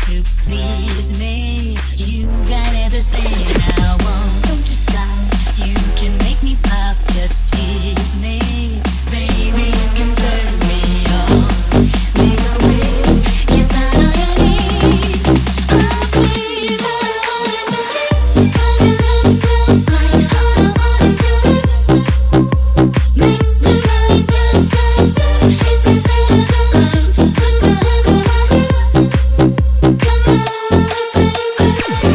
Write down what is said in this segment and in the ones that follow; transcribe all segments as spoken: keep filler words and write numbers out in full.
to please me. You got everything I want. Don't you stop. You can make me pop. Just tease me, baby. You can turn me on. Make a wish. Get down on your knees. Oh please, all I want is a kiss. 'Cause your love is so fine. All I want is your lips. Next to mine, just like this. It tastes better than mine. Put your hands on my hips. Come on, let's synchronize.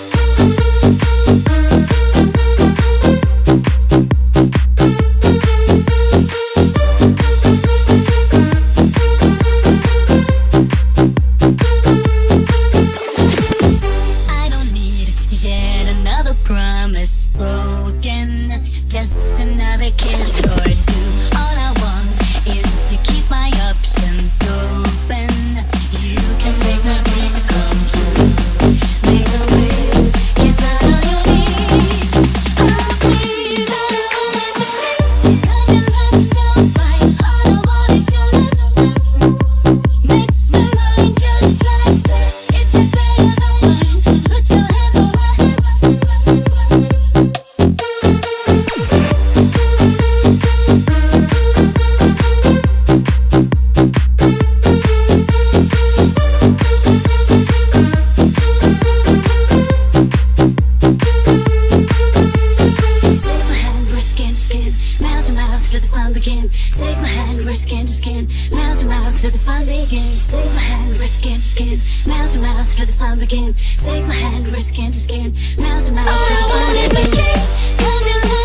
I don't need yet another promise broken, just another kiss or two. All I want is to keep my options open. You can make my dream come true. Make a wish, get down on your knees. Oh please, all I want is a kiss. 'Cause your love is so fine. All I want is your lips. Next to mine, just like this. It tastes better than mine. Put your hands on my hips. Take my hand, we're skin to skin. Mouth to mouth, let the fun begin. Take my hand, we're skin to skin. Mouth to mouth, let the fun begin. Take my hand, we're skin to skin. Mouth to mouth, let the fun begin. Take my hand, we're skin to skin. Mouth to mouth, let the fun begin. All I want is a kiss, 'cause your love